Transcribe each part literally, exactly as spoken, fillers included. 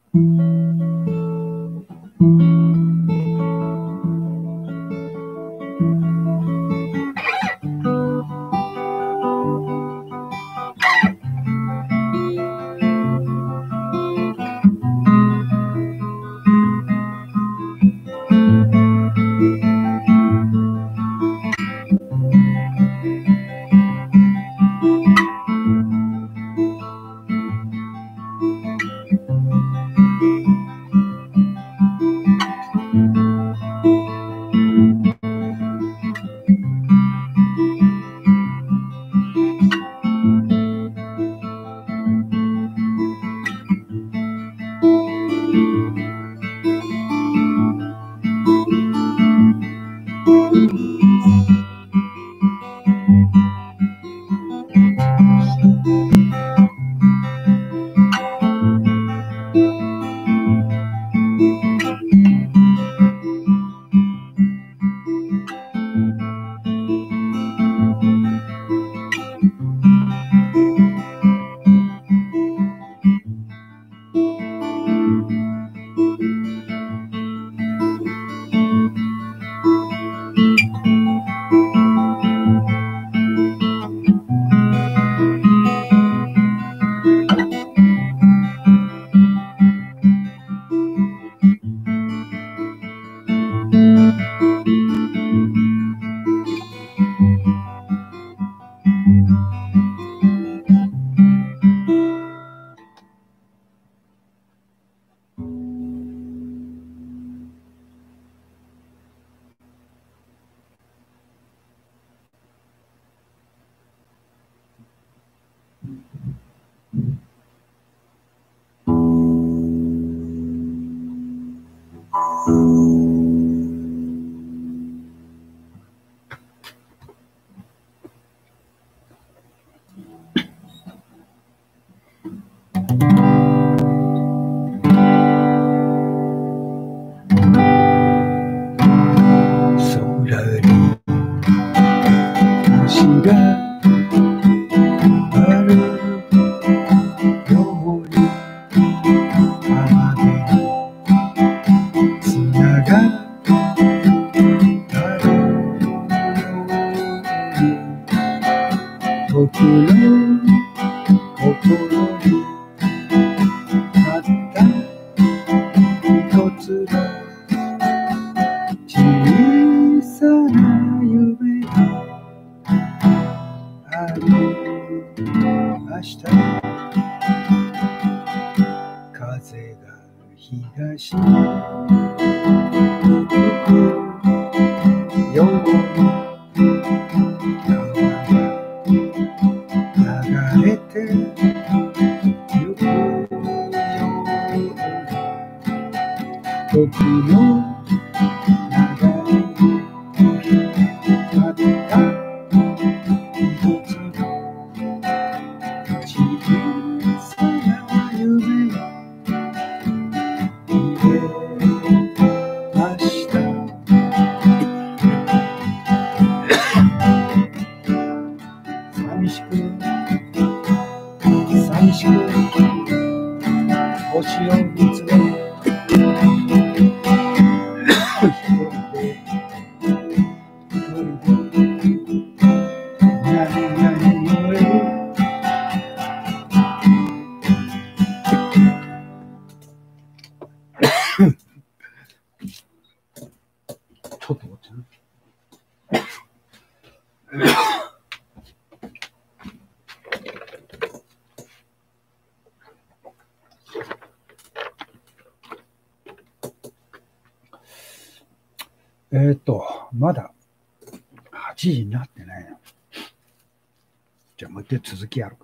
えっと、まだはちじになってないの。じゃあもう一回続きやるか。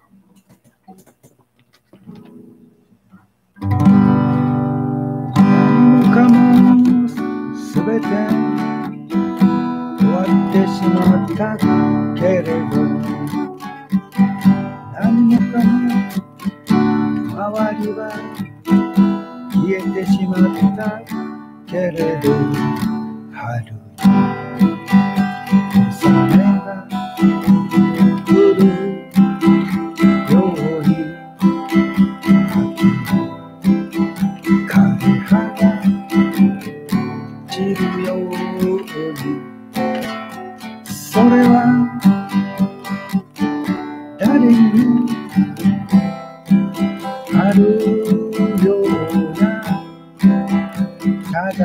何もかもすべて終わってしまったけれど、何もかも周りは消えてしまったけれど、春に小雨が降るように秋の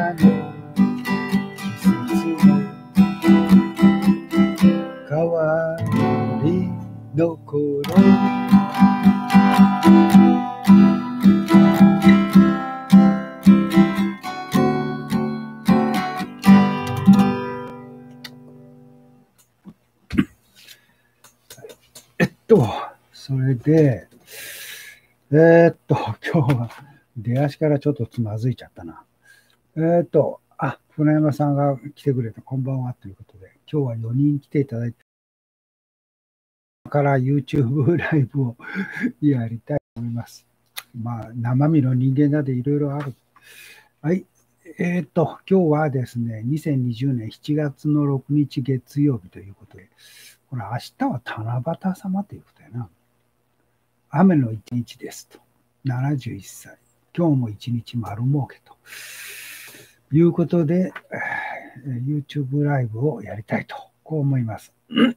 の季節の変わりの頃、えっと、それで、えー、っと、今日は出足からちょっとつまずいちゃったな。えー、っと、あ、船山さんが来てくれて、こんばんはということで、今日はよにん来ていただいて、から YouTube ライブをやりたいと思います。まあ、生身の人間などいろいろある。はい。えー、っと、今日はですね、にせんにじゅうねんしちがつのろくにち月曜日ということで、これ明日は七夕様ということやな。雨の一日ですと。ななじゅういっさい。今日も一日丸儲けと。いうことで、YouTube ライブをやりたいと、こう思います。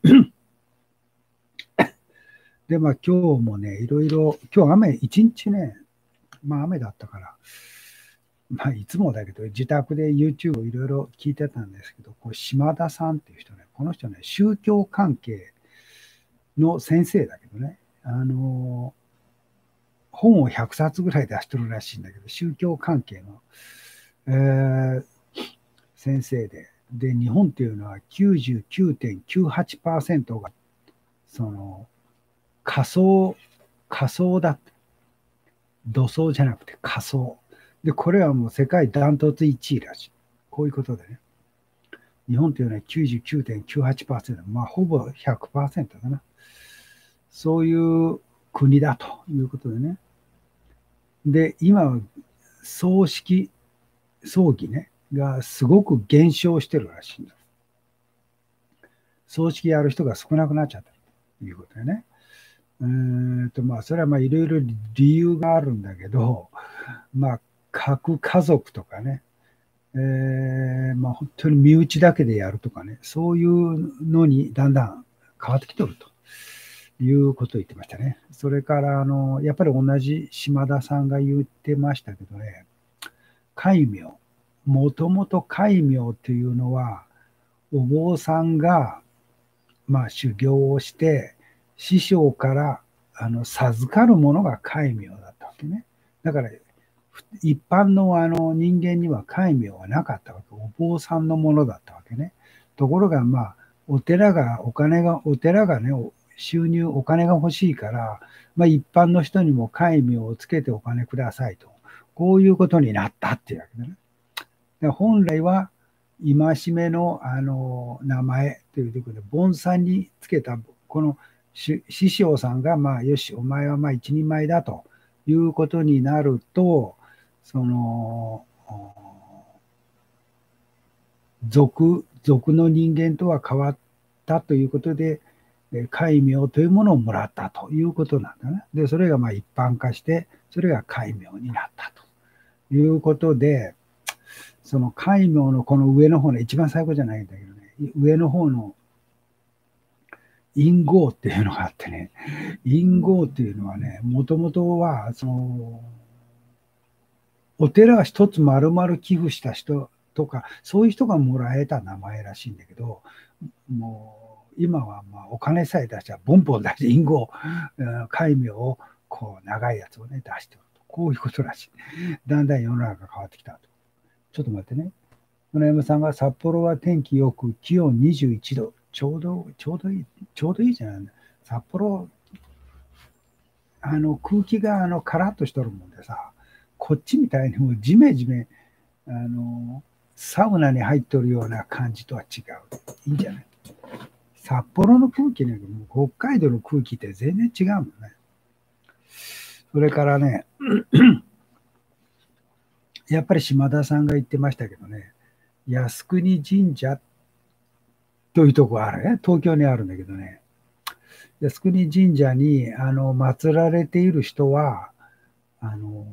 で、まあ今日もね、いろいろ、今日雨、一日ね、まあ雨だったから、まあいつもだけど、自宅で YouTube をいろいろ聞いてたんですけど、これ島田さんっていう人ね、この人ね、宗教関係の先生だけどね、あの、本をひゃくさつぐらい出してるらしいんだけど、宗教関係の、えー、先生で、で、日本っていうのは きゅうじゅうきゅうてんきゅうはちパーセント が、その、仮想、仮想だって。土葬じゃなくて仮想。で、これはもう世界ダントツいちいらしい。こういうことでね。日本というのは きゅうじゅうきゅうてんきゅうはちパーセント。まあ、ほぼ ひゃくパーセント だな。そういう国だということでね。で、今は葬式、葬儀ね、がすごく減少してるらしいんだ。葬式やる人が少なくなっちゃったということでね。うーんとまあ、それはまあいろいろ理由があるんだけど、まあ、核家族とかね、えー、まあ本当に身内だけでやるとかね、そういうのにだんだん変わってきてるということを言ってましたね。それから、あの、やっぱり同じ島田さんが言ってましたけどね、戒名、もともと戒名というのは、お坊さんが、まあ、修行をして、師匠からあの授かるものが戒名だったわけね。だから、一般のあの人間には戒名はなかったわけ。お坊さんのものだったわけね。ところが、まあ、お寺が、お金が、お寺がね、収入、お金が欲しいから、まあ、一般の人にも戒名をつけてお金くださいと。こういうことになったっていうわけだね。で本来は、戒めのあの名前というところで、盆さんにつけた、この師匠さんが、まあ、よし、お前はまあ一人前だということになると、その、俗、俗の人間とは変わったということで、戒名というものをもらったということなんだね。で、それがまあ一般化して、それが戒名になったということで、その戒名のこの上の方の一番最後じゃないんだけどね、上の方の隠号っていうのがあってね、隠号っていうのはね、もともとは、その、お寺は一つ丸々寄付した人とか、そういう人がもらえた名前らしいんだけど、もう、今はまあお金さえ出したら、ボンボン出して隠号、戒名を、こう、長いやつをね、出してると。こういうことらしい。だんだん世の中が変わってきたと。ちょっと待ってね。村山さんが札幌は天気よく気温にじゅういちど。ちょうど、ちょうどいい、ちょうどいいじゃない。札幌、あの空気があのカラッとしとるもんでさ、こっちみたいにもうジメジメ、あの、サウナに入っとるような感じとは違う。いいんじゃない？札幌の空気ね、もう北海道の空気って全然違うもんね。それからね、やっぱり島田さんが言ってましたけどね、靖国神社というところあるね。東京にあるんだけどね。靖国神社にあの祀られている人は、あの、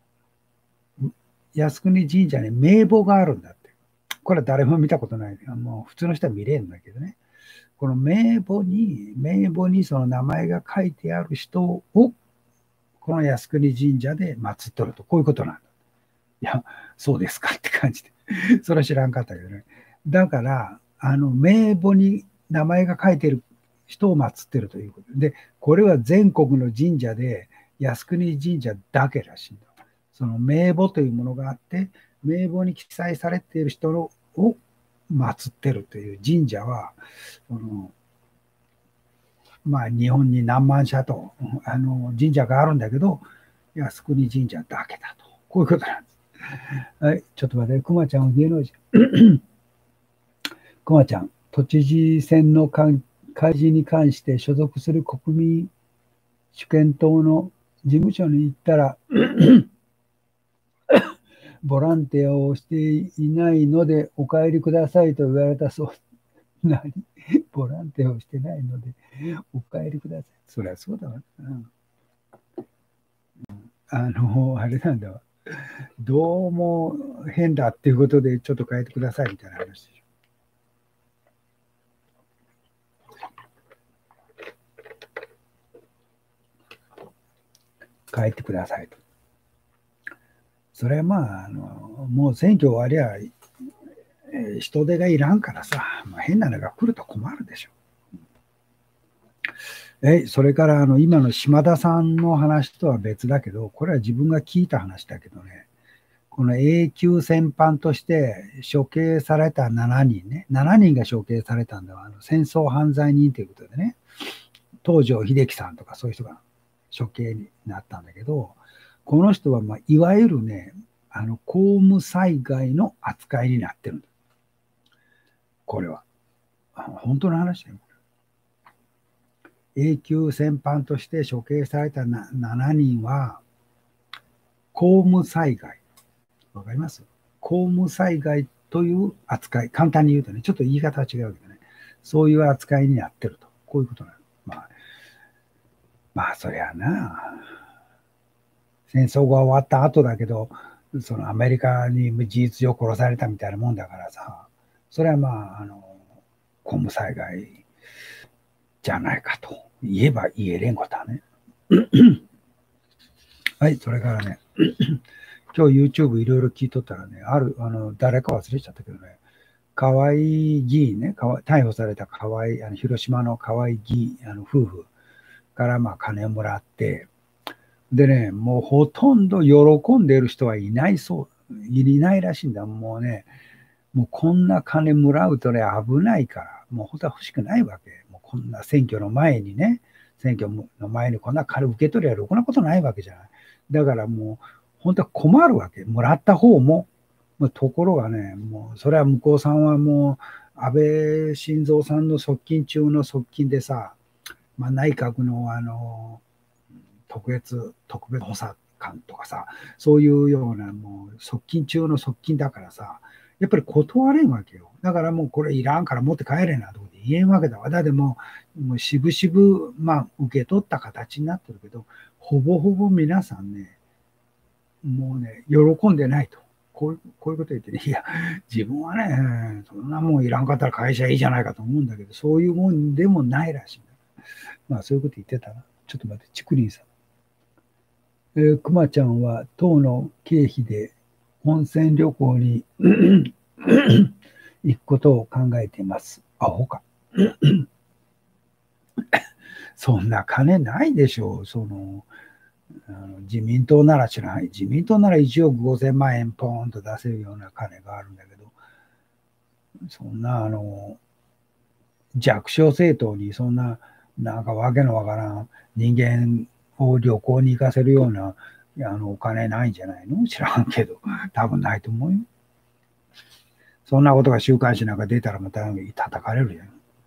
靖国神社に名簿があるんだって。これは誰も見たことない。もう普通の人は見れるんだけどね。この名簿に、名簿にその名前が書いてある人を、この靖国神社で祀っとると、こういうことなんだ。いや、そうですかって感じで。 それは知らんかったけどね。だから、あの、名簿に名前が書いてる人を祀ってるということで、これは全国の神社で靖国神社だけらしいんだ。その名簿というものがあって、名簿に記載されている人を祀ってるという神社は、そのまあ、日本に何万社とあの神社があるんだけど、靖国神社だけだと。こういうことなんです。はい、ちょっと待って、くまちゃんは芸能人。くまちゃん、都知事選の開示に関して所属する国民主権党の事務所に行ったら、ボランティアをしていないのでお帰りくださいと言われたそう。何ボランティアをしてないのでお帰りください。そりゃそうだわ。うん、あの、あれなんだわ。どうも変だっていうことでちょっと変えてくださいみたいな話でしょ。変えてくださいと。それはまあ、あのもう選挙終わりゃ、えー人手がいらんからさ、まあ、変なのが来ると困るでしょ。えそれからあの今の島田さんの話とは別だけど、これは自分が聞いた話だけどね、この永久戦犯として処刑されたしちにんね、しちにんが処刑されたんだわ。あの戦争犯罪人ということでね、東條英機さんとかそういう人が処刑になったんだけど、この人はまあいわゆるね、あの公務災害の扱いになってるんだ。これは。本当の話だよ。永久戦犯として処刑されたしちにんは、公務災害。わかります？公務災害という扱い。簡単に言うとね、ちょっと言い方は違うけどね、そういう扱いになってると。こういうことなの。まあ、まあ、そりゃな。戦争が終わった後だけど、そのアメリカに事実上殺されたみたいなもんだからさ、それはまあ、あの、公務災害じゃないかと言えば言えれんことはね。はい、それからね、今日 YouTube いろいろ聞いとったらね、ある、あの、誰か忘れちゃったけどね、河合議員ね、逮捕された河合、あの広島の河合議員、あの夫婦からまあ金をもらって、でね、もうほとんど喜んでいる人はいないそう、いないらしいんだ。もうね、もうこんな金もらうとね、危ないから、もう本当は欲しくないわけ。もうこんな選挙の前にね、選挙の前にこんな金受け取りゃろくなことないわけじゃない。だからもう、本当は困るわけ。もらった方も。ところがね、もう、それは向こうさんはもう、安倍晋三さんの側近中の側近でさ、まあ、内閣のあの、特別、特別補佐官とかさ、そういうようなもう側近中の側近だからさ、やっぱり断れんわけよ。だからもうこれいらんから持って帰れなとか言えんわけだわ。だってもう、もうしぶしぶ、まあ受け取った形になってるけど、ほぼほぼ皆さんね、もうね、喜んでないと。こういう、こういうこと言ってね、いや、自分はね、そんなもんいらんかったら会社いいじゃないかと思うんだけど、そういうもんでもないらしいんだ。まあそういうこと言ってたな。ちょっと待って、ちくりんさん。えー、くまちゃんは党の経費で温泉旅行に行くことを考えています。アホか。そんな金ないでしょう。その、あの自民党なら知らない。自民党ならいちおくごせんまん円ポーンと出せるような金があるんだけど、そんな、あの、弱小政党にそんな、なんかわけのわからん人間を旅行に行かせるような、あの、お金ないんじゃないの？知らんけど、多分ないと思うよ。そんなことが週刊誌なんか出たらまた叩かれるじゃん。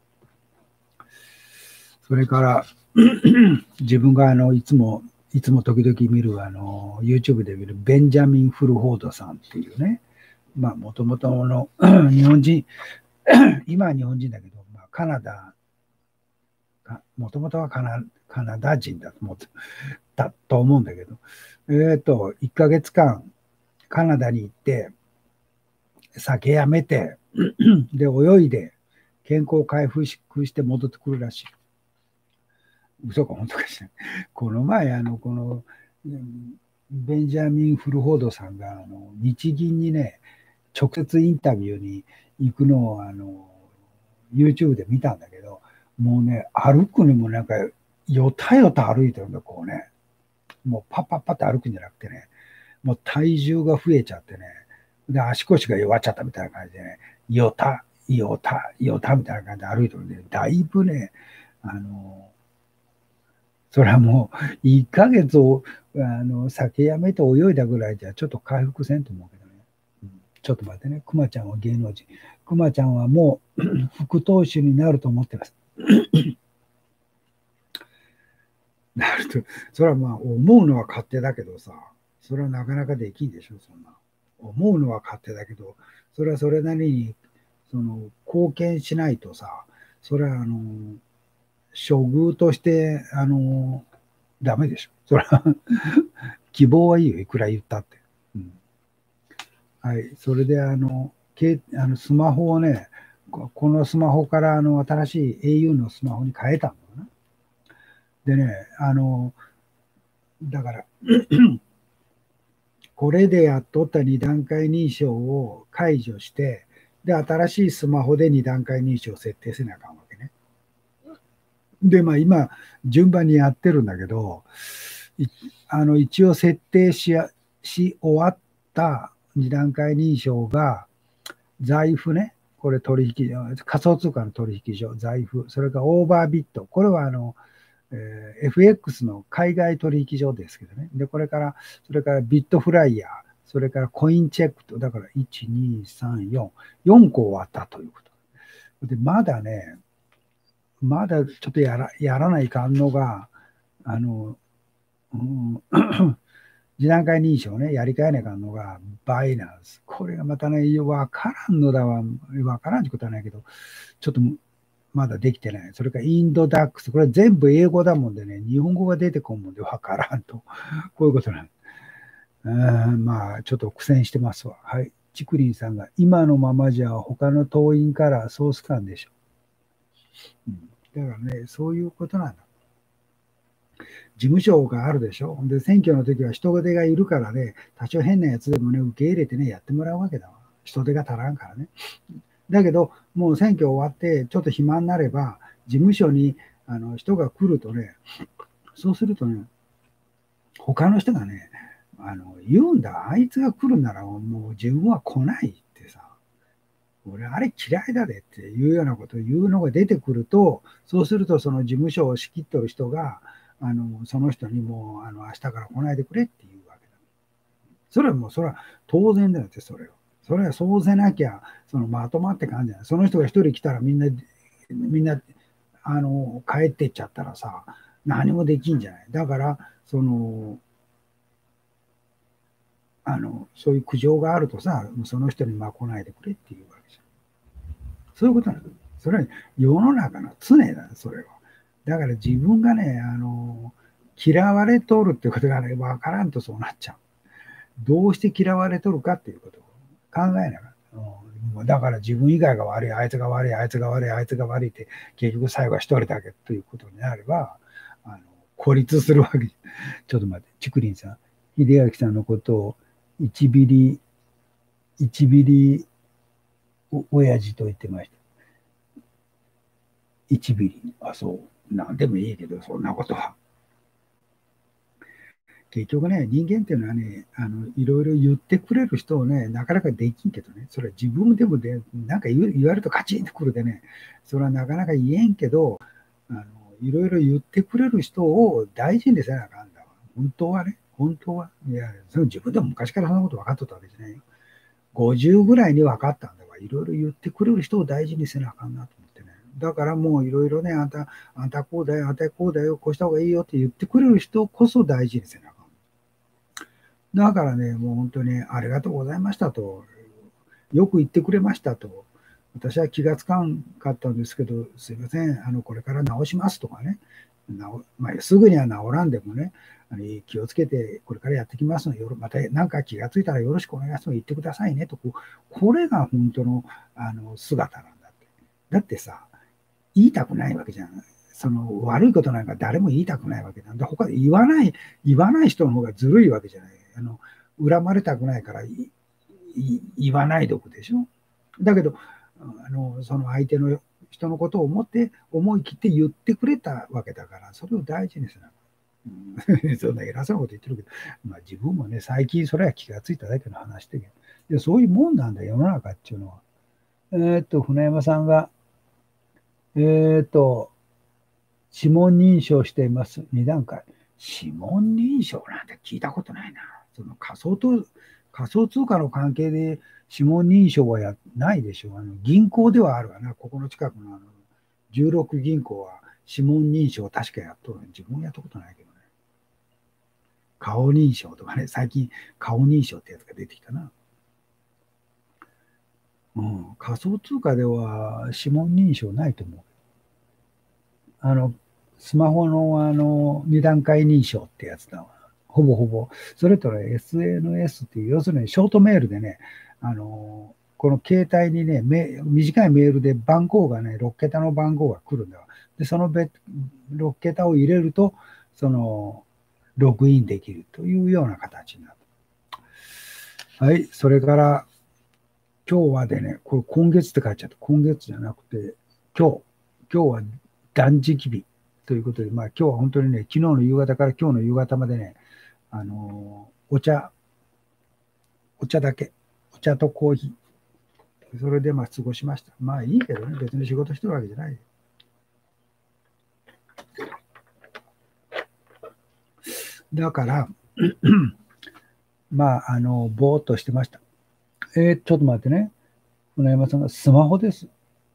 それから自分があのいつもいつも時々見るあの YouTube で見るベンジャミン・フルフォードさんっていうね、まあもともとの日本人今は日本人だけど、まあ、カナダもともとはカナカナダ人だと思ってたと思うんだけど、えっといっかげつかんカナダに行って酒やめてで泳いで健康回復して戻ってくるらしい。嘘か本当かしら。この前、あの、この、ベンジャミン・フルフォードさんが、あの、日銀にね、 直接インタビューに行くのをあの YouTube で見たんだけど、もうね、歩くにもなんか、よたよた歩いてるんだ、こうね。もうパッパッパって歩くんじゃなくてね、もう体重が増えちゃってね、で、足腰が弱っちゃったみたいな感じでね、よた、よた、よたみたいな感じで歩いてるんで、だいぶね、あの、それはもう、いっかげつを、あの、酒やめて泳いだぐらいじゃ、ちょっと回復せんと思うけどね。うん、ちょっと待ってね、くまちゃんは芸能人。くまちゃんはもう、副投手になると思ってます。なると、それはまあ、思うのは勝手だけどさ、それはなかなかできんでしょ、そんな。思うのは勝手だけど、それはそれなりに、その、貢献しないとさ、それはあの、処遇として、あの、ダメでしょ。それは希望はいいよ、いくら言ったって。うん、はい、それであの、けあのスマホをね、ここのスマホからあの新しい au のスマホに変えたんだな。でね、あの、だからこれでやっとったに段階認証を解除して、で、新しいスマホでに段階認証を設定せなあかんわけね。で、まあ今、順番にやってるんだけど、あの一応設定しやし終わったに段階認証が、財布ね、これ取引所、仮想通貨の取引所、財布、それからオーバービット、これはあの、えー、エフエックス の海外取引所ですけどね。で、これから、それからビットフライヤー、それからコインチェックと、だからいち、に、さん、よん、よんこ終わったということ。で、まだね、まだちょっとやらやらないかんのが、あの、うん、次段階認証ね、やり替えないかんのが、バイナンス。これがまたね、わからんのだわ。わからんってことはないけど、ちょっとまだできてない。それからインドダックス。これ全部英語だもんでね、日本語が出てこんもんでわからんと。こういうことなんうん。まあ、ちょっと苦戦してますわ。はい。チクリンさんが、今のままじゃ他の党員からソース感でしょ。うん、だからね、そういうことなんだ。事務所があるでしょ。で、選挙の時は人手がいるからね、多少変なやつでもね、受け入れてね、やってもらうわけだわ。人手が足らんからね。だけど、もう選挙終わって、ちょっと暇になれば、事務所にあの人が来るとね、そうするとね、他の人がね、あの言うんだ、あいつが来るならもう自分は来ないってさ、俺あれ嫌いだでっていうようなことを言うのが出てくると、そうするとその事務所を仕切ってる人が、あのその人にもうあの明日から来ないでくれっていうわけだ。それはもうそれは当然だよって、それは。それはそうせなきゃ、そのまとまって感じじゃない。その人が一人来たらみんな、みんな、あの、帰ってっちゃったらさ、何もできんじゃない。だから、その、あの、そういう苦情があるとさ、その人にまあ来ないでくれっていうわけじゃん。そういうことなんだ。それは世の中の常だ、それは。だから自分がね、あの、嫌われとるってことがね、わからんとそうなっちゃう。どうして嫌われとるかっていうことを考えながら。うん、だから自分以外が悪い、あいつが悪い、あいつが悪い、あいつが悪いって、結局最後は一人だけということになれば、あの孤立するわけ。ちょっと待って、ちくりんさん、秀明さんのことを一ビリ、一ビリお親父と言ってました。一ビリ。あ、そう。なんでもいいけど、そんなことは。結局ね、人間っていうのはね、あのいろいろ言ってくれる人をね、なかなかできんけどね、それは自分でもで、なんか言われるとカチンとくるでね、それはなかなか言えんけど、あのいろいろ言ってくれる人を大事にせなあかんだわ。本当はね、本当は。いや、それ自分でも昔からそんなこと分かっとったわけじゃないよ。ごじゅうぐらいに分かったんだわ。いろいろ言ってくれる人を大事にせなあかんなと思ってね。だからもういろいろね、あんた、あんたこうだよ、あんたこうだよ、こうした方がいいよって言ってくれる人こそ大事にせなあかん。だからね、もう本当にありがとうございましたと、よく言ってくれましたと、私は気がつかんかったんですけど、すいません、あのこれから直しますとかね、まあ、すぐには治らんでもね、気をつけてこれからやってきますので、また何か気がついたらよろしくお願いしますと言ってくださいねと、これが本当のあの姿なんだって。だってさ、言いたくないわけじゃん。その悪いことなんか誰も言いたくないわけなんで、他で言わない、言わない人の方がずるいわけじゃない。あの恨まれたくないから言わないでおくでしょ。だけど、あのその相手の人のことを思って思い切って言ってくれたわけだから、それを大事にする。うん、そんな偉そうなこと言ってるけど、まあ、自分もね、最近それは気がついただけの話で、でそういうもんなんだよ、世の中っていうのは。えーっと、船山さんが、えーっと、指紋認証しています。に段階。指紋認証なんて聞いたことないな。その仮想と仮想通貨の関係で指紋認証はやないでしょう。あの銀行ではあるわな。ここの近くのあのじゅうろく銀行は指紋認証確かやっとる。自分やったことないけどね。顔認証とかね、最近顔認証ってやつが出てきたな。うん、仮想通貨では指紋認証ないと思う。あの、スマホのあのに段階認証ってやつだわ。ほぼほぼ。それとね、エスエヌエス っていう、要するにショートメールでね、あの、この携帯にね、短いメールで番号がね、ろっ桁の番号が来るんだわ。で、そのろっ桁を入れると、その、ログインできるというような形になる。はい、それから、今日はでね、これ今月って書いちゃった。今月じゃなくて、今日、今日は断食日ということで、まあ今日は本当にね、昨日の夕方から今日の夕方までね、あのーお茶、お茶だけ、お茶とコーヒー、それでまあ過ごしました。まあいいけどね、別に仕事してるわけじゃない。だから、まあ、あの、ぼーっとしてました。えー、ちょっと待ってね。船山さんがスマホです。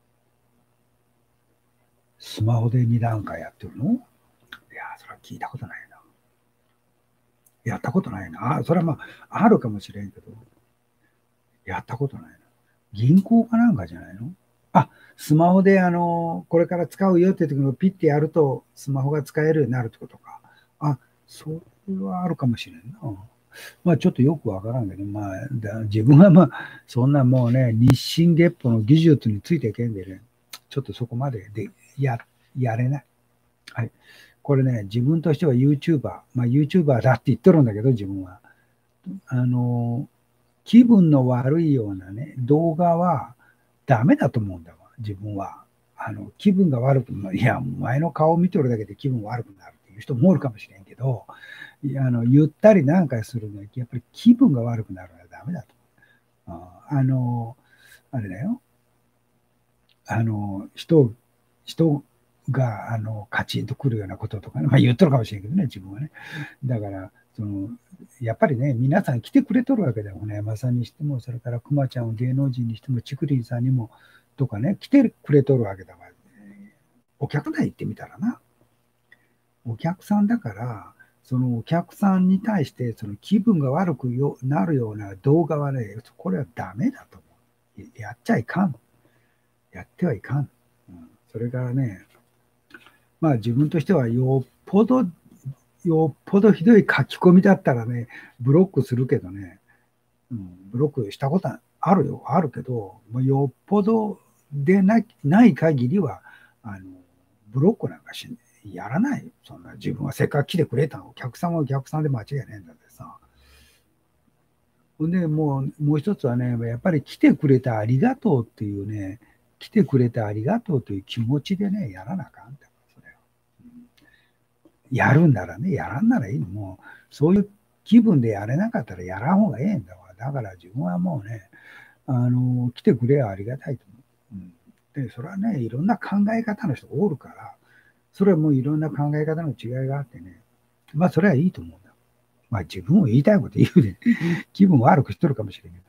スマホでに段階やってるの？いや、それは聞いたことないな。やったことないな。あ、それはまあ、あるかもしれんけど、やったことないな。銀行かなんかじゃないの？あ、スマホであの、これから使うよって時にピッてやると、スマホが使えるようになるってことか。あ、それはあるかもしれんな。まあちょっとよくわからんけど、まあ自分はまあそんなもうね、日進月歩の技術についていけんでね、ちょっとそこまででややれない。はい。これね、自分としては YouTuber、まあ YouTuber だって言ってるんだけど、自分は。あの、気分の悪いようなね、動画はダメだと思うんだわ、自分は。あの、気分が悪くなる。いや、お前の顔を見てるだけで気分悪くなるっていう人もおるかもしれんけど、いやあの言ったりなんかするのに、やっぱり気分が悪くなるのはダメだと。ああの、あれだよ。あの、人、人が、あの、カチンとくるようなこととかね、まあ言っとるかもしれんけどね、自分はね。だから、その、やっぱりね、皆さん来てくれとるわけだよ。船山さんにしても、それからくまちゃんを芸能人にしても、ちくりんさんにも、とかね、来てくれとるわけだから、お客さん行ってみたらな。お客さんだから、そのお客さんに対してその気分が悪くなるような動画はね、これはダメだと思う。やっちゃいかん。やってはいかん。うん、それからね、まあ自分としてはよっぽど、よっぽどひどい書き込みだったらね、ブロックするけどね、うん、ブロックしたことあるよ、あるけど、もうよっぽどでなない限りは、あの、ブロックなんかしやらないよ。そんな自分はせっかく来てくれたの。お客さんはお客さんで間違いないんだってさ。ほんで、もう、もう一つはね、やっぱり来てくれてありがとうっていうね、来てくれてありがとうという気持ちでね、やらなあかんだそれを、うん、やるんならね、やらんならいいの。もう、そういう気分でやれなかったらやらん方がええんだわ。だから自分はもうね、あの、来てくれはありがたいと思う。うん、で、それはね、いろんな考え方の人がおるから、それはもういろんな考え方の違いがあってね、まあそれはいいと思うんだ。まあ自分も言いたいこと言うで、気分悪くしとるかもしれんけ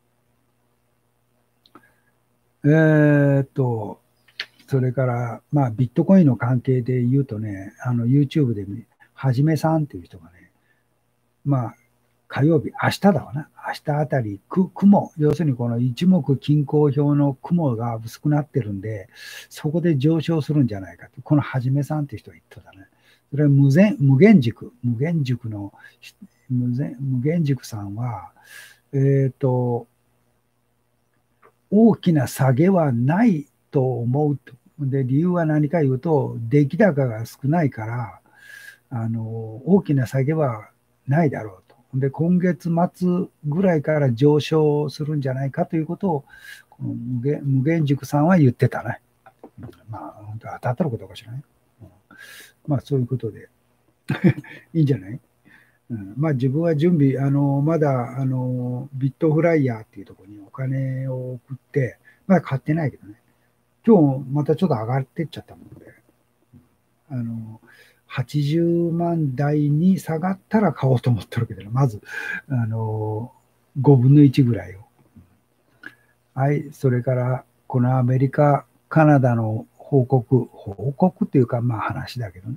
ど。えーっと、それから、まあビットコインの関係で言うとね、あの YouTube で、ね、はじめさんっていう人がね、まあ火曜日、明日だわな。明日あたり、く雲、要するにこの一目均衡表の雲が薄くなってるんで、そこで上昇するんじゃないかと。このはじめさんっていう人が言ってたね。それは無限無限軸、無限軸の、無限無限軸さんは、えっ、ー、と、大きな下げはないと思うと。で、理由は何か言うと、出来高が少ないから、あの、大きな下げはないだろうと。 で、今月末ぐらいから上昇するんじゃないかということを、この無限無限塾さんは言ってたね。まあ、本当当たったのことかしらね。まあ、そういうことでいいんじゃない？うん、まあ、自分は準備、あのまだあのビットフライヤーっていうところにお金を送って、まだ買ってないけどね、今日またちょっと上がってっちゃったもので、あのはちじゅうまん台に下がったら買おうと思ってるけど、まずあのごぶんのいちぐらいを。はい、それからこのアメリカ、カナダの報告、報告っていうか、まあ話だけどね。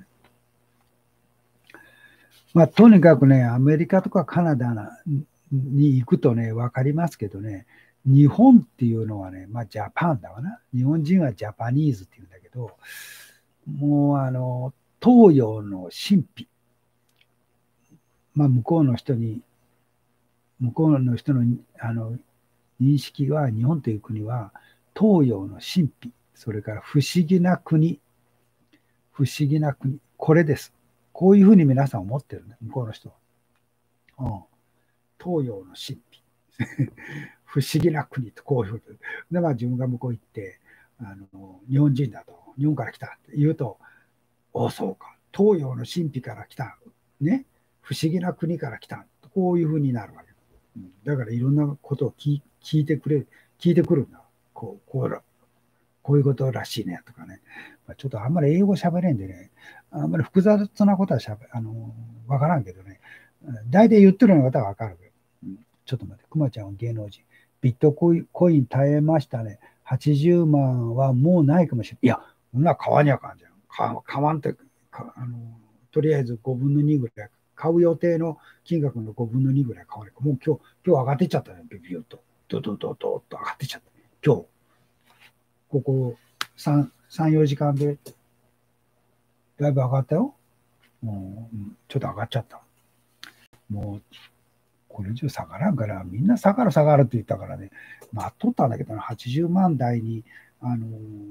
まあ、とにかくね、アメリカとかカナダに行くとね、わかりますけどね、日本っていうのはね、まあ、ジャパンだわな。日本人はジャパニーズっていうんだけど、もう、あの、東洋の神秘。まあ、向こうの人に、向こうの人の、あの、認識は、日本という国は、東洋の神秘、それから不思議な国、不思議な国、これです。こういうふうに皆さん思ってるね、向こうの人は。うん、東洋の神秘。不思議な国とこういうことで、でまあ、自分が向こう行って、あの日本人だと、日本から来たって言うと、おそうか、東洋の神秘から来た、ね、不思議な国から来た、こういうふうになるわけ。うん、だからいろんなことを聞聞いてくれる、聞いてくるんだ。こう、こうこういうことらしいねとかね。まあ、ちょっとあんまり英語喋れんでね、あんまり複雑なことはしゃべあのわからんけどね、大体言ってるようなことはわかるけど、うん、ちょっと待って、くまちゃんは芸能人。ビットコインコイン耐えましたね。はちじゅうまんはもうないかもしれない。いや、そんな買わにゃかんじゃん。買買わんってかあの、とりあえずごぶんのにぐらい、買う予定の金額のごぶんのにぐらい買わないか。もう今日、今日上がってっちゃったね。ビビューと。ドドドドと上がってっちゃった。今日、ここさん、さん、よじかんでだいぶ上がったよ。もう、うん、ちょっと上がっちゃった。もう、これ以上下がらんから、みんな下がる下がるって言ったからね、待っとったんだけどな、はちじゅうまん台に、あのー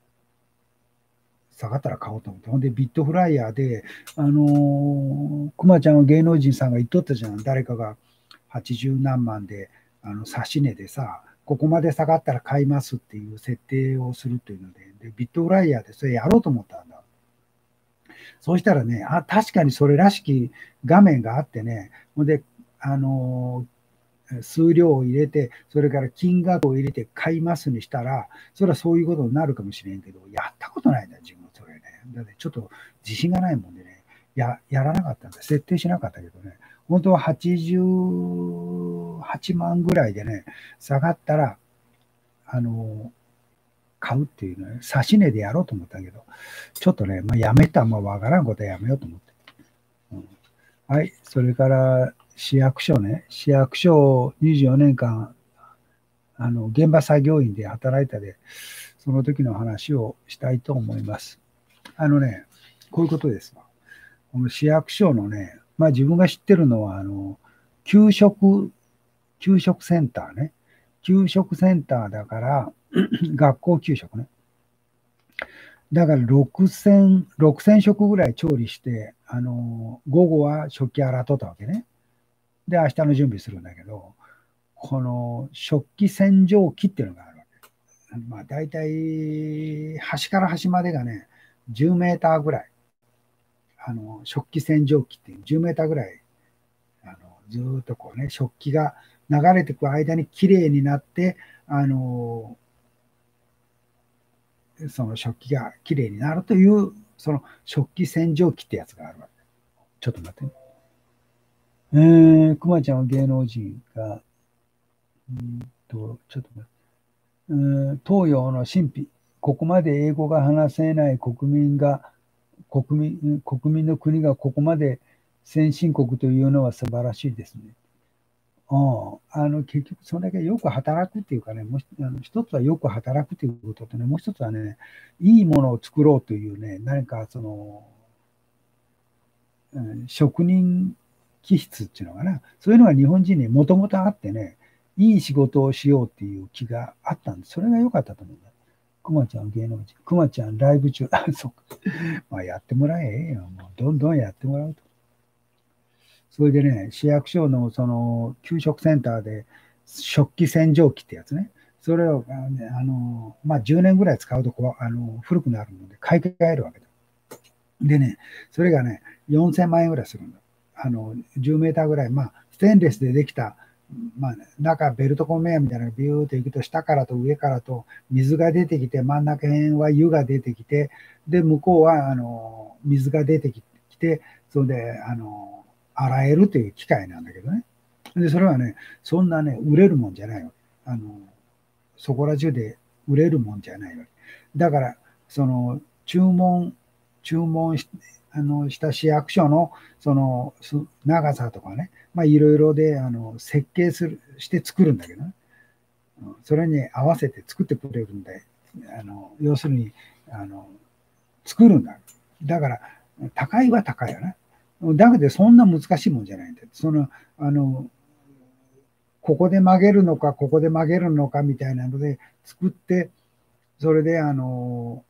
下がったら買おうと思って。ほんで、ビットフライヤーで、あのー、くまちゃんは芸能人さんが言っとったじゃん。誰かがはちじゅうなんまんで、あの、差し値でさ、ここまで下がったら買いますっていう設定をするというので、でビットフライヤーでそれやろうと思ったんだ。そうしたらね、あ、確かにそれらしき画面があってね、ほんで、あのー数量を入れて、それから金額を入れて買いますにしたら、それはそういうことになるかもしれんけど、やったことないんだよ、自分それね。だってちょっと自信がないもんでね、ややらなかったんだ。設定しなかったけどね、本当ははちじゅうはちまんぐらいでね、下がったら、あの、買うっていうのね、差し値でやろうと思ったけど、ちょっとね、まあ、やめた、まあ、わからんことはやめようと思って。うん、はい、それから市役所ね、市役所にじゅうよねんかん、あの現場作業員で働いたで、その時の話をしたいと思います。あのね、こういうことですわ。この市役所のね、まあ自分が知ってるのは、あの、給食、給食センターね。給食センターだから、学校給食ね。だからろくせん、ろくせん食ぐらい調理して、あの、午後は食器洗っとったわけね。で、明日の準備するんだけど、この食器洗浄機っていうのがあるわけ。まあ、大体、端から端までがね、じゅうメーターぐらい。あの、食器洗浄機っていうじゅうメーターぐらい、あの、ずーっとこうね、食器が流れていく間にきれいになって、あの、その食器がきれいになるという、その食器洗浄機ってやつがあるわけ。ちょっと待ってね。えー、くまちゃんは芸能人が、うんと、ちょっと待って。うん、東洋の神秘。ここまで英語が話せない国民が、国民、国民の国がここまで先進国というのは素晴らしいですね。うん、あの結局、それだけよく働くっていうかね、もうあの一つはよく働くということとね、もう一つはね、いいものを作ろうというね、何かその、うん、職人気質っていうのかな、そういうのが日本人にもともとあってね、いい仕事をしようっていう気があったんで、それが良かったと思うんだ。くまちゃん芸能人。くまちゃんライブ中。あ、そうか。まあやってもらええよ。もうどんどんやってもらうと。 それでね、市役所のその給食センターで食器洗浄機ってやつね、それをあの、まあ、じゅうねんぐらい使うとこあの古くなるので買い替えるわけだ。でね、それがね、よんせんまん円ぐらいするんだ。あのじゅうメーターぐらい、まあ、ステンレスでできた、まあ、中ベルトコンベヤーみたいなのがビューっていくと、下からと上からと水が出てきて、真ん中辺は湯が出てきて、で、向こうはあの水が出てきて、それであの洗えるという機械なんだけどね。で、それはね、そんなね、売れるもんじゃないわけ。あのそこら中で売れるもんじゃないわけ。だから、その注文、注文しあのした市役所のその長さとかね、まあ、いろいろであの設計するして作るんだけどね、それに合わせて作ってくれるんで、あの要するにあの作るんだ。だから、高いは高いよね。だけど、そんな難しいもんじゃないんだよ。そのあのここで曲げるのか、ここで曲げるのかみたいなので作って、それであの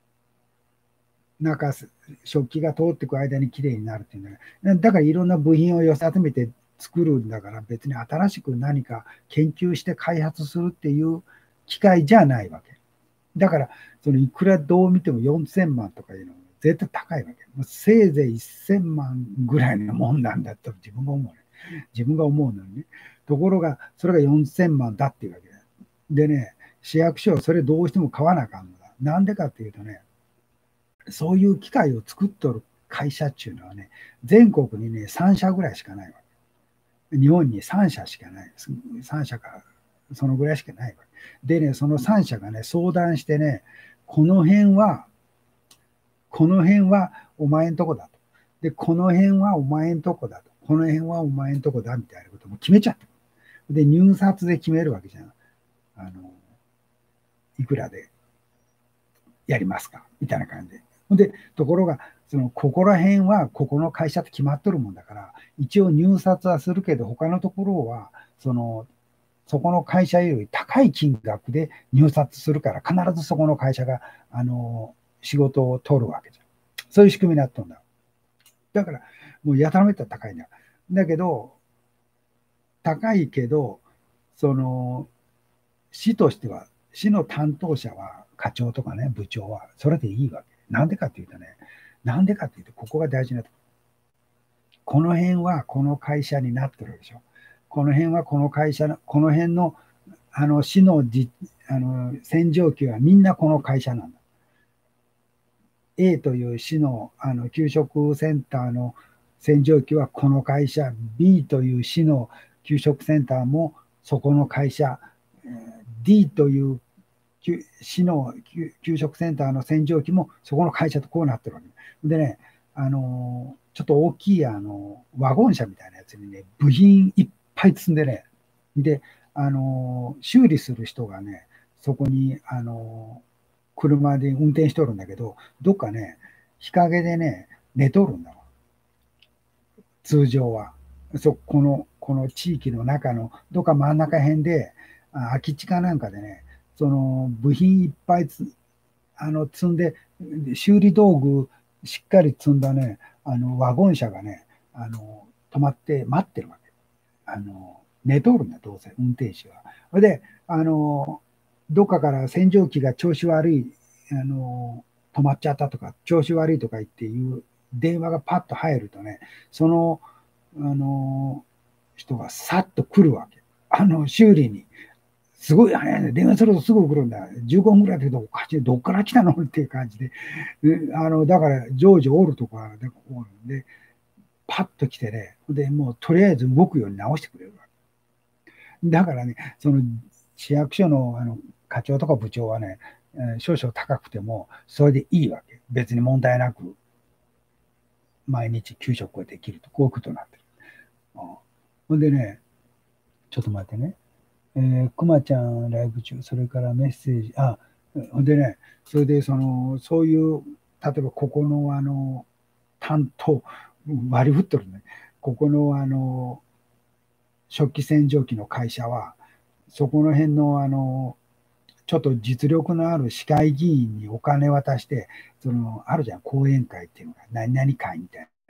中、食器が通っていく間にきれいになるっていうのは、だからいろんな部品を寄せ集めて作るんだから、別に新しく何か研究して開発するっていう機械じゃないわけ。だから、そのいくらどう見てもよんせんまんとかいうのは絶対高いわけ。せいぜいせんまんぐらいのもんなんだと自分が思う、ね。自分が思うのにね。ところが、それがよんせんまんだっていうわけだ。でね、市役所はそれどうしても買わなあかんのだ。なんでかっていうとね、そういう機械を作っとる会社っていうのはね、全国にね、さん社ぐらいしかないわけ。日本にさん社しかない。さん社か、そのぐらいしかないわけ。でね、そのさん社がね、相談してね、この辺は、この辺はお前んとこだと。で、この辺はお前んとこだと。この辺はお前んとこだみたいなことも決めちゃった。で、入札で決めるわけじゃん。あの、いくらでやりますかみたいな感じで。で、ところが、その、ここら辺はここの会社って決まっとるもんだから、一応入札はするけど、他のところは、その、そこの会社より高い金額で入札するから、必ずそこの会社が、あの、仕事を取るわけじゃん。そういう仕組みになっとんだ。だから、もうやたらめったら高いんだ。だけど、高いけど、その、市としては、市の担当者は、課長とかね、部長は、それでいいわけ。なんでかっていうとね、なんでかっていうと、ここが大事なところ。この辺はこの会社になってるでしょ。この辺はこの会社の、この辺の、あの、市のじあの洗浄機はみんなこの会社なんだ。A という市の、あの給食センターの洗浄機はこの会社、B という市の給食センターもそこの会社、D という市の給食センターの洗浄機もそこの会社とこうなってるわけでね、あのちょっと大きいあのワゴン車みたいなやつにね、部品いっぱい積んでね、で、あの修理する人がね、そこにあの車で運転しとるんだけど、どっかね、日陰でね、寝とるんだわ、通常は。そこの、この地域の中の、どっか真ん中辺で、あ空き地かなんかでね、その部品いっぱいつあの積んで、修理道具しっかり積んだね、あのワゴン車がね、あの止まって待ってるわけ。あの寝とるんだ、どうせ、運転手は。それで、あのどっかから洗浄機が調子悪い、あの止まっちゃったとか、調子悪いとか言っていう電話がパッと入るとね、その、あの人がさっと来るわけ。あの修理に。すごい早いね。電話するとすぐ来るんだ。じゅうごふんぐらいでどどっから来たのっていう感じで。あのだから、常時おるとかでおるんで、パッと来てね、でもうとりあえず動くように直してくれるわけ。だからね、その市役所のあの課長とか部長はね、えー少々高くても、それでいいわけ。別に問題なく、毎日給食ができると、こういうことになってる。うん、ほんでね、ちょっと待ってね。えー、くまちゃんライブ中、それからメッセージ、あ、ほんでね、それでその、そういう、例えばここのあの、担当、割り振っとるね。ここのあの、食器洗浄機の会社は、そこの辺のあの、ちょっと実力のある市会議員にお金渡して、その、あるじゃん、講演会っていうのが、何々会みたいな。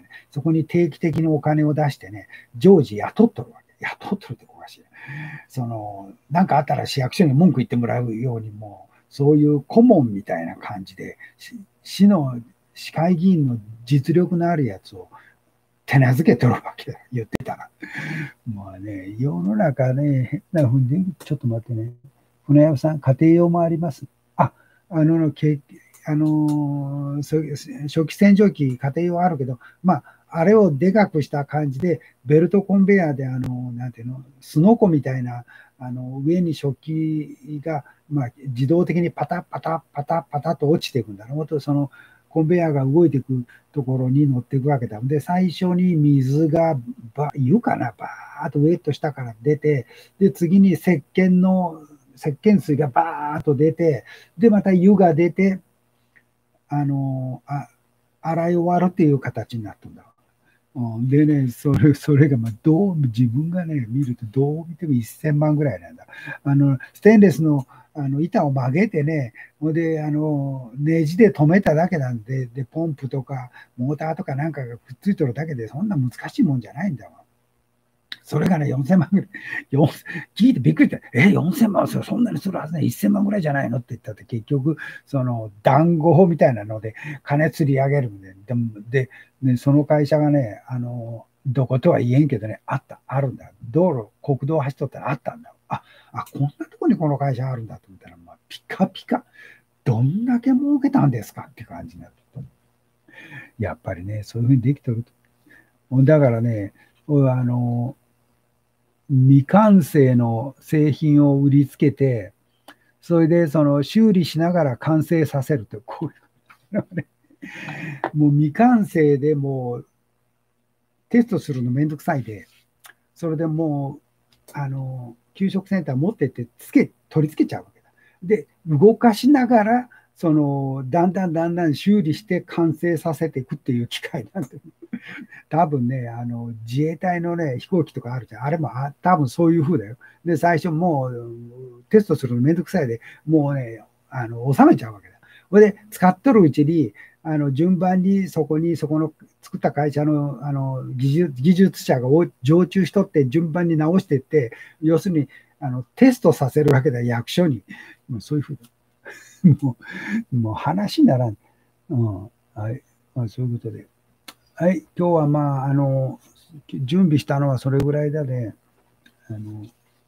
そこに定期的にお金を出してね、常時雇っとるわけ。雇っとるっておかしい。その、なんかあったら市役所に文句言ってもらうようにも、そういう顧問みたいな感じで、市の市会議員の実力のあるやつを手なずけとるわけだ。言ってたら。まあね、世の中ね、変なふうに、ちょっと待ってね。船山さん、家庭用もあります。あ、あの、けあの初期洗浄機、家庭用あるけど、まあ、あれをでかくした感じで、ベルトコンベヤーで、あの、なんていうの、スノコみたいな、あの、上に食器が、まあ、自動的にパタパタパタパタと落ちていくんだろうと、その、コンベヤーが動いていくところに乗っていくわけだ。で、最初に水が、ば、湯かな、ばーっとウェット下から出て、で、次に石鹸の、石鹸水がばーっと出て、で、また湯が出て、あの、あ、洗い終わるっていう形になったんだ。うん、でね、それ、それが、まあ、どう、自分がね、見るとどう見てもせんまんぐらいなんだ。あの、ステンレスの、あの、板を曲げてね、ほんで、あの、ネジで止めただけなんで、で、ポンプとか、モーターとかなんかがくっついてるだけで、そんな難しいもんじゃないんだわ。それがね、よんせんまんぐらい。聞いてびっくりした。え、よんせんまんそんなにするはずね、せんまんぐらいじゃないのって言ったって、結局、その、談合みたいなので、金釣り上げるんで、でも、で、ね、その会社がね、あの、どことは言えんけどね、あった、あるんだ。道路、国道走っとったらあったんだ。あ、あ、こんなとこにこの会社あるんだと思ったら、まあ、ピカピカ。どんだけ儲けたんですかって感じになって。やっぱりね、そういうふうにできてると。だからね、あの、未完成の製品を売りつけて、それでその修理しながら完成させると、こういうのね、もう未完成でもうテストするのめんどくさいで、それでもう、あの、給食センター持ってってつけ、取り付けちゃうわけだ。で、動かしながら、その、だんだんだんだん修理して完成させていくっていう機械なんで、多分ね、あの、自衛隊のね、飛行機とかあるじゃん。あれもあ多分そういう風だよ。で、最初もうテストするのめんどくさいで、もうね、あの、収めちゃうわけだ。それで、使っとるうちに、あの、順番にそこに、そこの作った会社の、あの、技術、技術者が常駐しとって順番に直していって、要するに、あの、テストさせるわけだ、役所に。もうそういうふうに。もう、もう話にならん。うん。はい。まあ、そういうことで。はい。今日はまあ、あの、準備したのはそれぐらいだね。あの、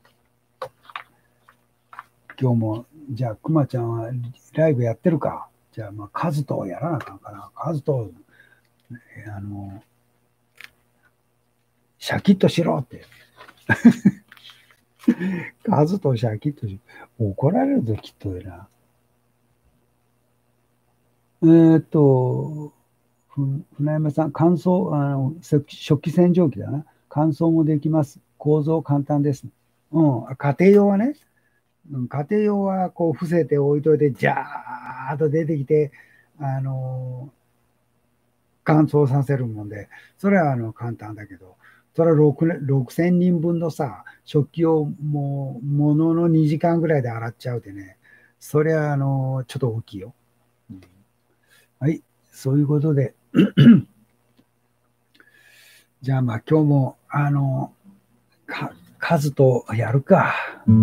今日も、じゃあ、くまちゃんはライブやってるか。じゃあ、まあ、カズとやらなあかんかな。カズと、あの、シャキッとしろって。カズとシャキッとしろ。怒られるぞ、きっとやな。えーっと、ふ船山さん、乾燥、あの、食食器洗浄機だな。乾燥もできます。構造簡単です。うん、家庭用はね、うん家庭用はこう伏せて置いといて、ジャーッと出てきて、あの乾燥させるもんで、それはあの簡単だけど、それはろくろくせんにんぶんのさ、食器をもう、もののにじかんぐらいで洗っちゃうでね、それはあのちょっと大きいよ。うん、はい、そういうことで、じゃあまあ今日も、あの、か数とやるか。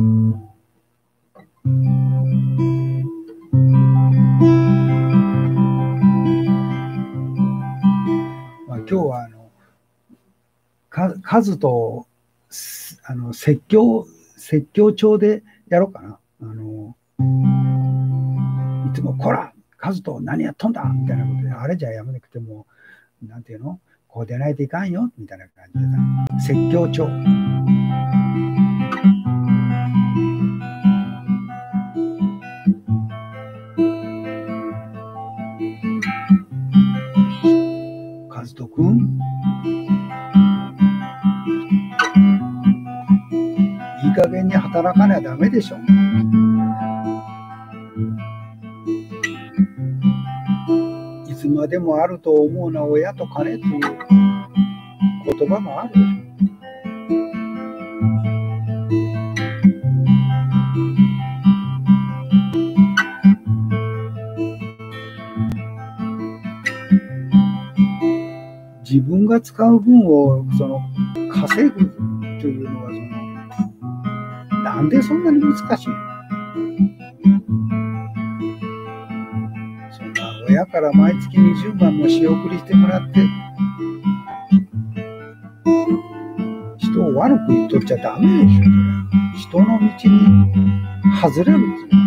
まあ、今日はあのか数とあの説教説教帳でやろうかな。あのいつもこら数と何やっとんだみたいなことで、あれじゃやめなくても、なんていうの、こうでないといかんよみたいな感じでさ、説教帳。カズトくん、いい加減に働かなきゃダメでしょ。いつまでもあると思うな親と金という言葉もあるでしょ。 自分が使う分をその稼ぐというのはそのなんでそんなに難しいの？そんな親から毎月にじゅうまんも仕送りしてもらって人を悪く言っとっちゃダメでしょ。人の道に外れるんですよ。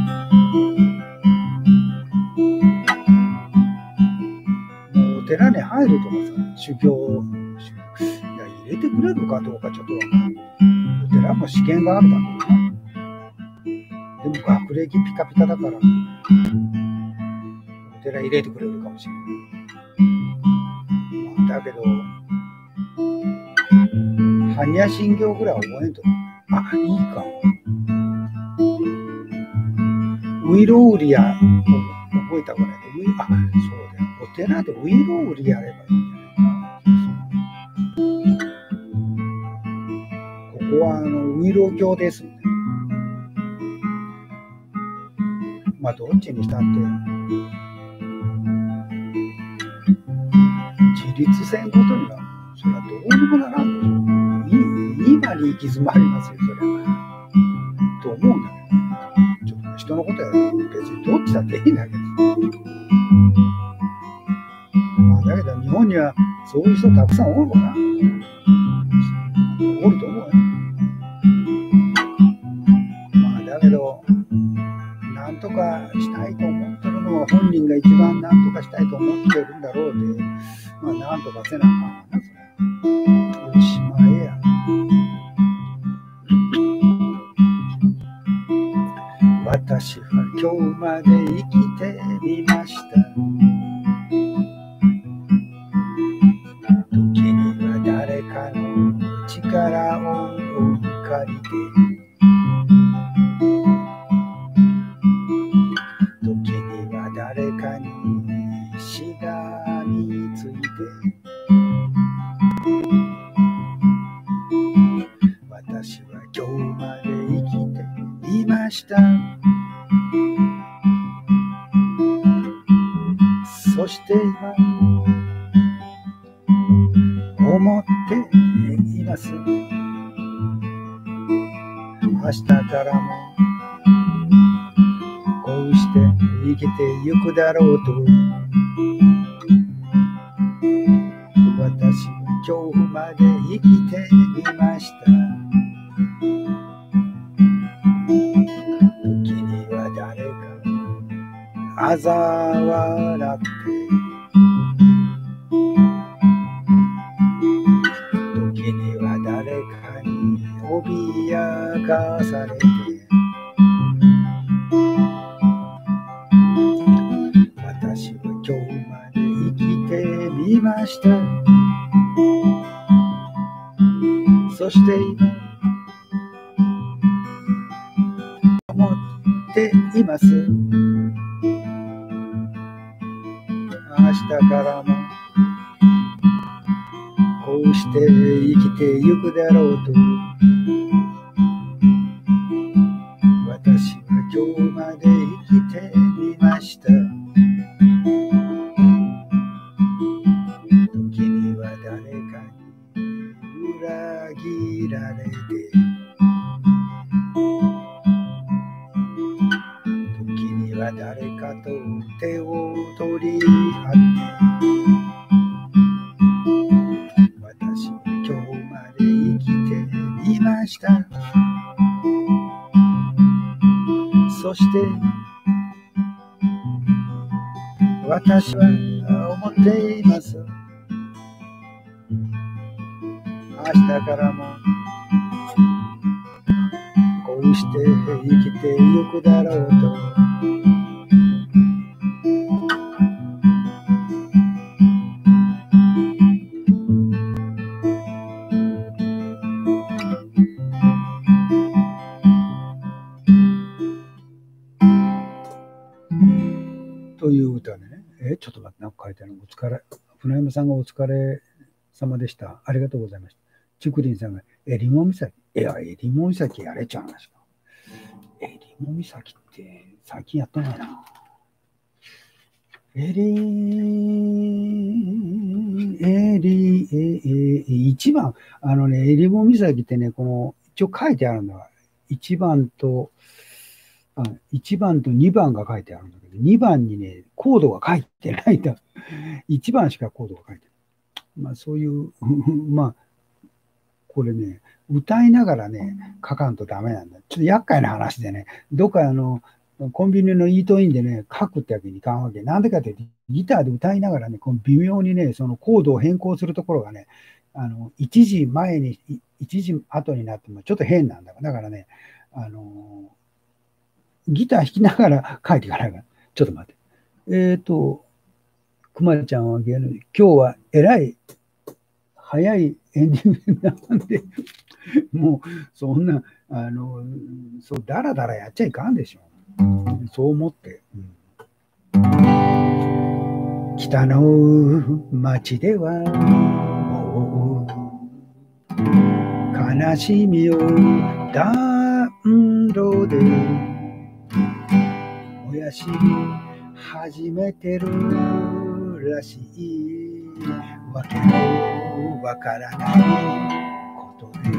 もうお寺に入るとかさ、修行、いや入れてくれるかどうかちょっとわかんない。お寺も試験があるだろうな。でも学歴ピカピカだから、お寺入れてくれるかもしれない。まあ、だけど、般若心経ぐらい覚えんと。あ、いいか。ウイロウリア覚えたぐらいで、あ、そうだよ。お寺でウイロウリやればいいんじゃないかな。ここはあのウイロ教ですので、まあどっちにしたって自立せんことにはそれはどうにもならんでしょ。今に行き詰まりますよ、それは。と思うんだけど、ちょっと人のことやると別にどっちだっていいんだけど。まあだけど日本にはそういう人たくさんおるかな。おると思うよ。まあだけど、なんとかしたいと思ってるのは本人が一番なんとかしたいと思ってるんだろうで、まあなんとかせなあかんわな、それ。おしまいや。私は今日まで生きてみました。時には誰かの力を借りて、時には誰かにしがみついて、私は今日まで生きてみました。そして今思っています。明日からもこうして生きてゆくだろうと。私は今日まで生きてみました。時には誰か嘲笑って時には誰かに脅かされて、私は今日まで生きてみました。そして今思っています。明日からもこうして生きてゆくだろうと。私は今日まで生きてみました。時には誰かに裏切られて、時には誰かと手を取り合って、私は今日まで生きてみました。そして私は思っています。明日からもこうして生きてゆくだろうと。という歌でね、え、ちょっと待って、なんか書いてあるの。お疲れ。船山さんがお疲れ様でした。ありがとうございました。ちくりんさんが、えりも岬。いや、えりも岬やれちゃう話か。えりも岬って最近やってないな。えり、えい、え、え、一番、あのね、えりも岬ってね、この、一応書いてあるのは、一番と、あ、いちばんとにばんが書いてあるんだけど、にばんにね、コードが書いてないんだ。いちばんしかコードが書いてない。まあ、そういう、まあ、これね、歌いながらね、書かんとダメなんだ。ちょっと厄介な話でね、どっかあの、コンビニのイートインでね、書くってわけにいかんわけ。なんでかっていうと、ギターで歌いながらね、この微妙にね、そのコードを変更するところがね、あの、一時前に、い一時後になってもちょっと変なんだ。だからね、あの、ギター弾きながら書いていかないから。ちょっと待って。えっと、くまちゃんは芸能人、今日はえらい早いエンディングなんで、もうそんな、あの、そう、だらだらやっちゃいかんでしょ。そう思って。うん、北の町では、もう悲しみを暖炉で燃やし始めてるらしい。わけのわからないことで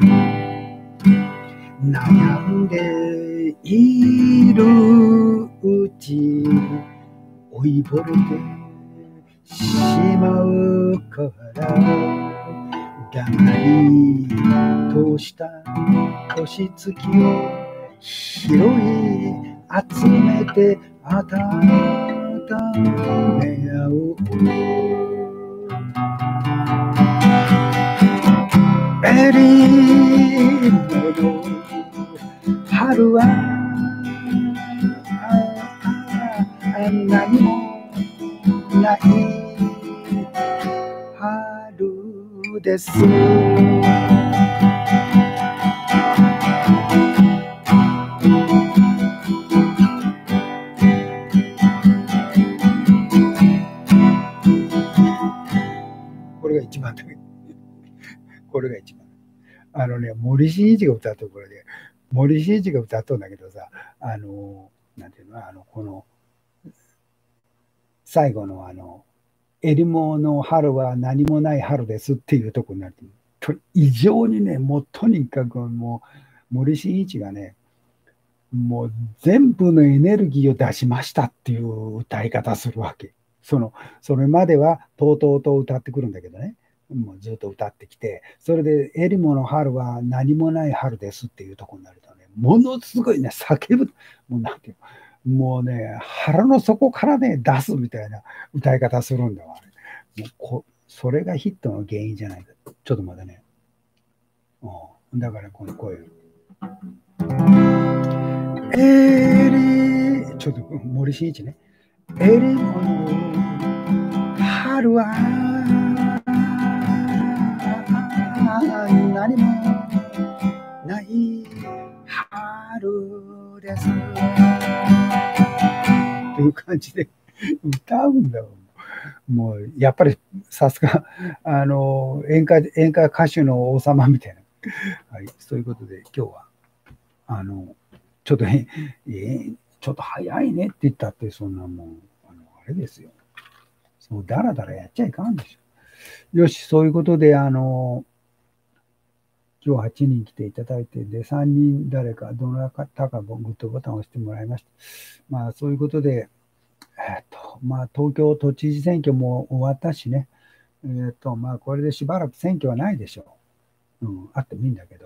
悩んでいるうち追いぼれてしまうから黙りとした星月を拾い集めて温め合う。エリーの春は何もない春です。これが一番だけ。これが一番。あのね、森進一が歌ったところで、森進一が歌っとんだけどさ、あの、なんていうの、あの、この、最後のあの、えりもの春は何もない春ですっていうところになって、異常にね、もうとにかくもう、森進一がね、もう全部のエネルギーを出しましたっていう歌い方するわけ。その、それまではとうとうと歌ってくるんだけどね。もうずっと歌ってきて、それで、えりもの春は何もない春ですっていうところになるとね、ものすごいね、叫ぶ、もうなんていうの、もうね、腹の底からね、出すみたいな歌い方するんだわ。もうこそれがヒットの原因じゃないか。ちょっとまだね。うん、だからこの声。えり、ちょっと森進一ね。えりもの春は何もない春です。という感じで歌うんだよ。もうやっぱりさすがあの演歌演歌歌手の王様みたいな。はい、そういうことで今日はあのちょっとえー、ちょっと早いねって言ったってそんなもんあのあれですよ。そうだらだらやっちゃいかんでしょ。よし、そういうことであの今日はちにん来ていただいて、で、さんにん誰か、どなたかグッドボタンを押してもらいました。まあ、そういうことで、えっと、まあ、東京都知事選挙も終わったしね、えっと、まあ、これでしばらく選挙はないでしょう。うん、あってもいいんだけど、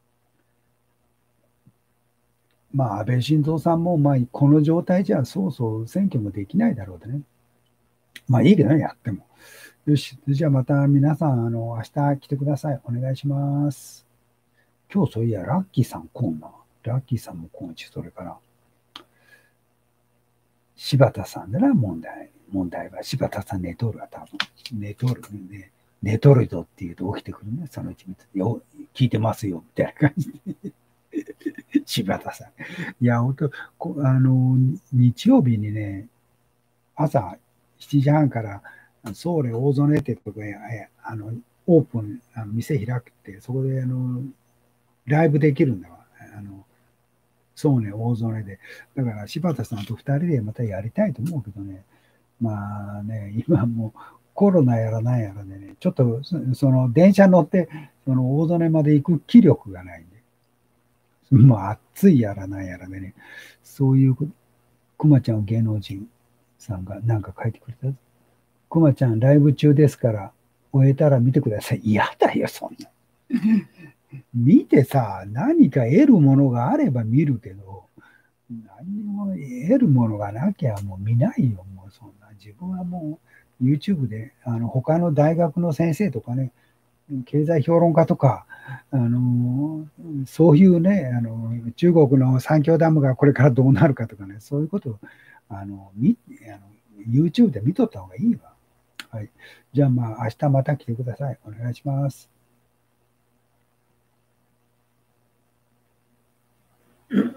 まあ、安倍晋三さんも、まあ、この状態じゃ、そうそう選挙もできないだろうでね。まあ、いいけどね、やっても。よし、じゃあまた皆さん、あの、明日来てください。お願いします。今日そういや、ラッキーさん来んな。ラッキーさんも来んし、それから、柴田さんだな、問題。問題は、柴田さん寝とるわ、多分。寝とるね。寝とるぞって言うと起きてくるね、そのうち。よ、聞いてますよ、みたいな感じで。柴田さん。いや、本当こあの、日曜日にね、朝しちじはんから、ソーレ大曽根ってとこへ、あの、オープン、あの店開くって、そこで、あの、ライブできるんだわ。あの、そうね、大曽根で。だから柴田さんとふたりでまたやりたいと思うけどね。まあね、今もコロナやらなんやらでね、ちょっとそその電車乗って、その大曽根まで行く気力がないんで、もう暑いやらなんやらでね、そういうこと、くまちゃん芸能人さんがなんか書いてくれた。くまちゃんライブ中ですから、終えたら見てください。嫌だよ、そんな。見てさ、何か得るものがあれば見るけど、何にも得るものがなきゃもう見ないよ、もうそんな。自分はもう YouTube で、あの、他の大学の先生とかね、経済評論家とか、あの、そういうね、あの、中国の三峡ダムがこれからどうなるかとかね、そういうことを、あの、み、あの、YouTube で見とった方がいいわ。はい。じゃあまあ、明日また来てください。お願いします。